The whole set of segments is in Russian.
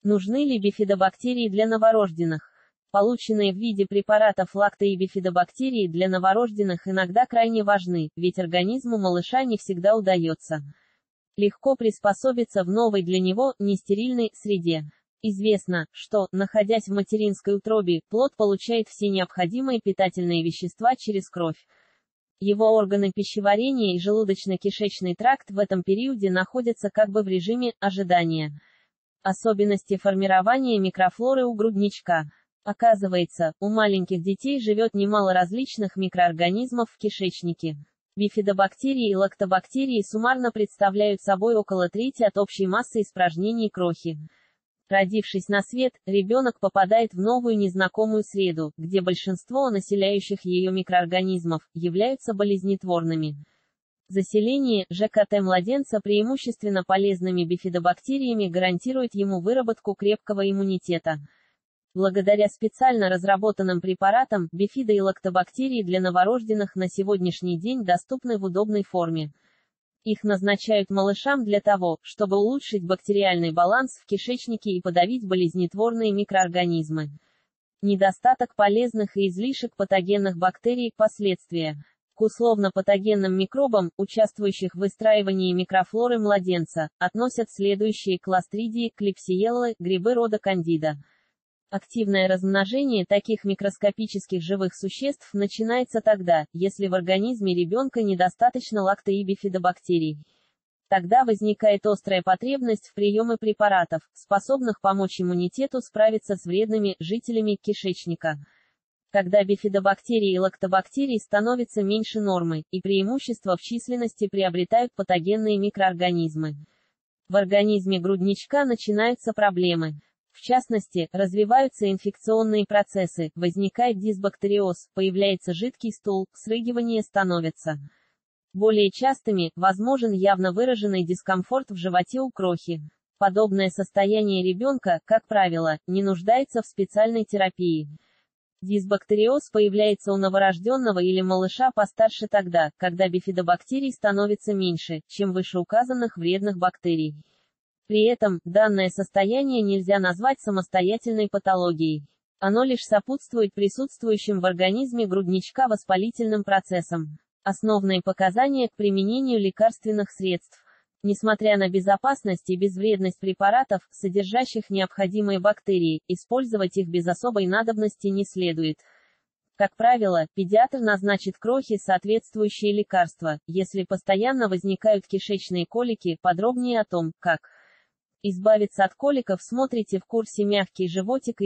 Нужны ли бифидобактерии для новорожденных? Полученные в виде препаратов лакто- и бифидобактерии для новорожденных иногда крайне важны, ведь организму малыша не всегда удается легко приспособиться в новой для него, нестерильной, среде. Известно, что, находясь в материнской утробе, плод получает все необходимые питательные вещества через кровь. Его органы пищеварения и желудочно-кишечный тракт в этом периоде находятся как бы в режиме ожидания. Особенности формирования микрофлоры у грудничка. Оказывается, у маленьких детей живет немало различных микроорганизмов в кишечнике. Бифидобактерии и лактобактерии суммарно представляют собой около трети от общей массы испражнений крохи. Родившись на свет, ребенок попадает в новую незнакомую среду, где большинство населяющих ее микроорганизмов являются болезнетворными. Заселение ЖКТ младенца преимущественно полезными бифидобактериями гарантирует ему выработку крепкого иммунитета. Благодаря специально разработанным препаратам, бифидо- и лактобактерии для новорожденных на сегодняшний день доступны в удобной форме. Их назначают малышам для того, чтобы улучшить бактериальный баланс в кишечнике и подавить болезнетворные микроорганизмы. Недостаток полезных и излишек патогенных бактерий – последствия. К условно-патогенным микробам, участвующих в выстраивании микрофлоры младенца, относят следующие: кластридии, клепсиеллы, грибы рода кандида. Активное размножение таких микроскопических живых существ начинается тогда, если в организме ребенка недостаточно лакто- и бифидобактерий. Тогда возникает острая потребность в приеме препаратов, способных помочь иммунитету справиться с вредными жителями кишечника. Когда бифидобактерии и лактобактерии становятся меньше нормы, и преимущество в численности приобретают патогенные микроорганизмы. В организме грудничка начинаются проблемы. В частности, развиваются инфекционные процессы, возникает дисбактериоз, появляется жидкий стул, срыгивание становятся более частыми, возможен явно выраженный дискомфорт в животе у крохи. Подобное состояние ребенка, как правило, не нуждается в специальной терапии. Дисбактериоз появляется у новорожденного или малыша постарше тогда, когда бифидобактерий становится меньше, чем вышеуказанных вредных бактерий. При этом, данное состояние нельзя назвать самостоятельной патологией. Оно лишь сопутствует присутствующим в организме грудничка воспалительным процессам. Основные показания к применению лекарственных средств. Несмотря на безопасность и безвредность препаратов, содержащих необходимые бактерии, использовать их без особой надобности не следует. Как правило, педиатр назначит крохе соответствующие лекарства, если постоянно возникают кишечные колики. Подробнее о том, как избавиться от коликов, смотрите в курсе «Мягкий животик»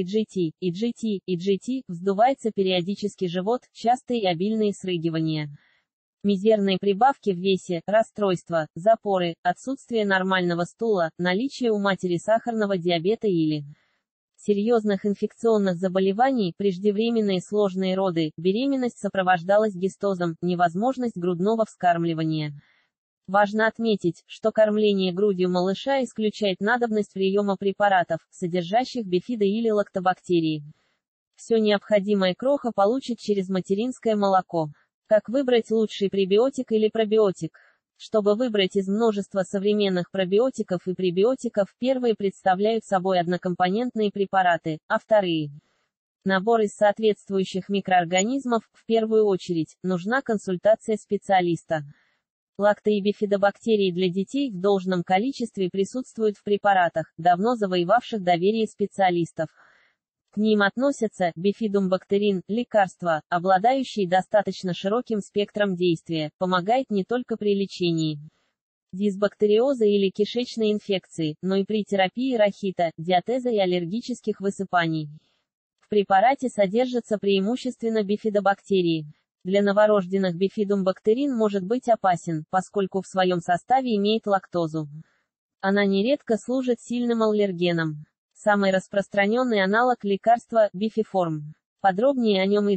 EGT, вздувается периодически живот, частые и обильные срыгивания. Мизерные прибавки в весе, расстройства, запоры, отсутствие нормального стула, наличие у матери сахарного диабета или серьезных инфекционных заболеваний, преждевременные сложные роды, беременность сопровождалась гистозом, невозможность грудного вскармливания. Важно отметить, что кормление грудью малыша исключает надобность приема препаратов, содержащих бифидо- или лактобактерии. Все необходимое кроха получит через материнское молоко. Как выбрать лучший пребиотик или пробиотик? Чтобы выбрать из множества современных пробиотиков и пребиотиков, первые представляют собой однокомпонентные препараты, а вторые – набор из соответствующих микроорганизмов. В первую очередь, нужна консультация специалиста. Лакто- и бифидобактерии для детей в должном количестве присутствуют в препаратах, давно завоевавших доверие специалистов. К ним относятся бифидумбактерин, лекарство, обладающее достаточно широким спектром действия, помогает не только при лечении дисбактериоза или кишечной инфекции, но и при терапии рахита, диатеза и аллергических высыпаний. В препарате содержатся преимущественно бифидобактерии. Для новорожденных бифидумбактерин может быть опасен, поскольку в своем составе имеет лактозу. Она нередко служит сильным аллергеном. Самый распространенный аналог лекарства – бифиформ. Подробнее о нем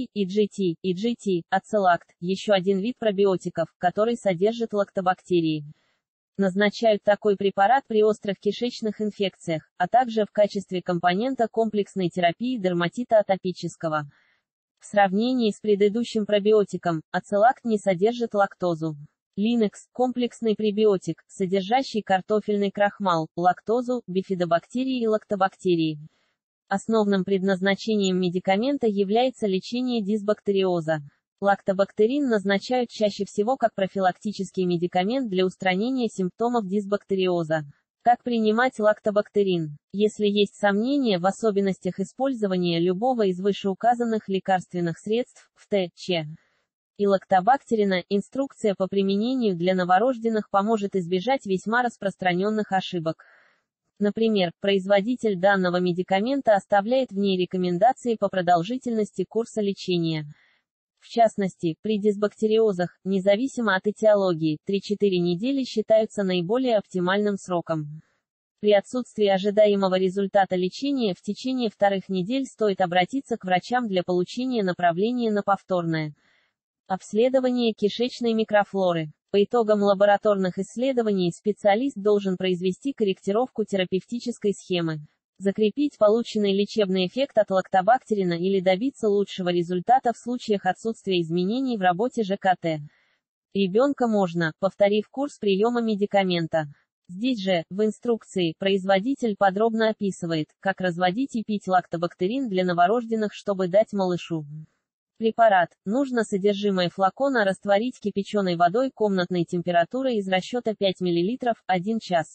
EGT, ацелакт, еще один вид пробиотиков, который содержит лактобактерии. Назначают такой препарат при острых кишечных инфекциях, а также в качестве компонента комплексной терапии дерматита атопического. В сравнении с предыдущим пробиотиком, ацелакт не содержит лактозу. Linux – комплексный пребиотик, содержащий картофельный крахмал, лактозу, бифидобактерии и лактобактерии. Основным предназначением медикамента является лечение дисбактериоза. Лактобактерин назначают чаще всего как профилактический медикамент для устранения симптомов дисбактериоза. Как принимать лактобактерин? Если есть сомнения в особенностях использования любого из вышеуказанных лекарственных средств, т.ч. и лактобактерина, инструкция по применению для новорожденных поможет избежать весьма распространенных ошибок. Например, производитель данного медикамента оставляет в ней рекомендации по продолжительности курса лечения. В частности, при дисбактериозах, независимо от этиологии, 3-4 недели считаются наиболее оптимальным сроком. При отсутствии ожидаемого результата лечения в течение 2 недель стоит обратиться к врачам для получения направления на повторное обследование кишечной микрофлоры. По итогам лабораторных исследований специалист должен произвести корректировку терапевтической схемы, закрепить полученный лечебный эффект от лактобактерина или добиться лучшего результата в случаях отсутствия изменений в работе ЖКТ. Ребенка можно, повторив курс приема медикамента. Здесь же, в инструкции, производитель подробно описывает, как разводить и пить лактобактерин для новорожденных, чтобы дать малышу. Препарат. Нужно содержимое флакона растворить кипяченой водой комнатной температуры из расчета 5 мл, 1 час.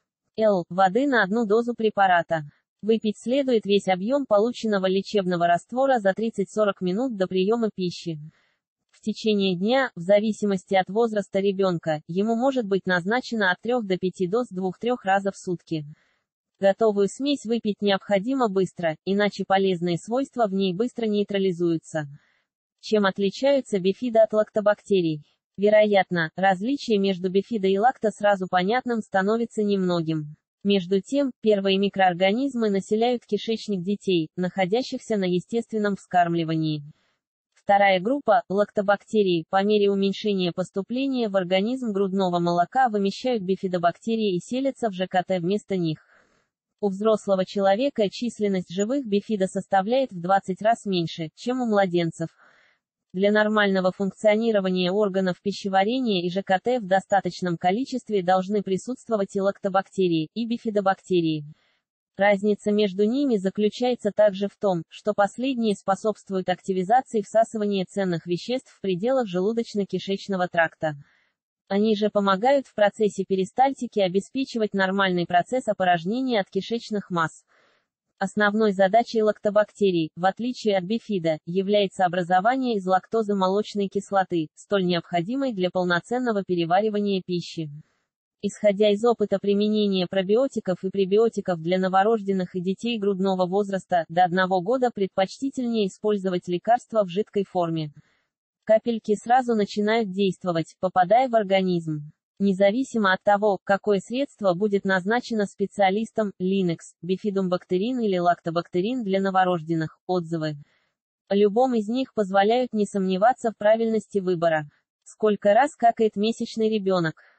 Воды на 1 дозу препарата. Выпить следует весь объем полученного лечебного раствора за 30-40 минут до приема пищи. В течение дня, в зависимости от возраста ребенка, ему может быть назначено от 3 до 5 доз 2-3 раза в сутки. Готовую смесь выпить необходимо быстро, иначе полезные свойства в ней быстро нейтрализуются. Чем отличаются бифидо от лактобактерий? Вероятно, различие между бифидо и лакто сразу понятным становится немногим. Между тем, первые микроорганизмы населяют кишечник детей, находящихся на естественном вскармливании. Вторая группа, лактобактерии, по мере уменьшения поступления в организм грудного молока вымещают бифидобактерии и селятся в ЖКТ вместо них. У взрослого человека численность живых бифидо составляет в 20 раз меньше, чем у младенцев. Для нормального функционирования органов пищеварения и ЖКТ в достаточном количестве должны присутствовать и лактобактерии, и бифидобактерии. Разница между ними заключается также в том, что последние способствуют активизации всасывания ценных веществ в пределах желудочно-кишечного тракта. Они же помогают в процессе перистальтики обеспечивать нормальный процесс опорожнения от кишечных масс. Основной задачей лактобактерий, в отличие от бифидо, является образование из лактозы молочной кислоты, столь необходимой для полноценного переваривания пищи. Исходя из опыта применения пробиотиков и пребиотиков для новорожденных и детей грудного возраста, до 1 года предпочтительнее использовать лекарства в жидкой форме. Капельки сразу начинают действовать, попадая в организм. Независимо от того, какое средство будет назначено специалистом, Linux, бифидобактерин или лактобактерин для новорожденных, отзывы о любом из них позволяют не сомневаться в правильности выбора. Сколько раз какает месячный ребенок?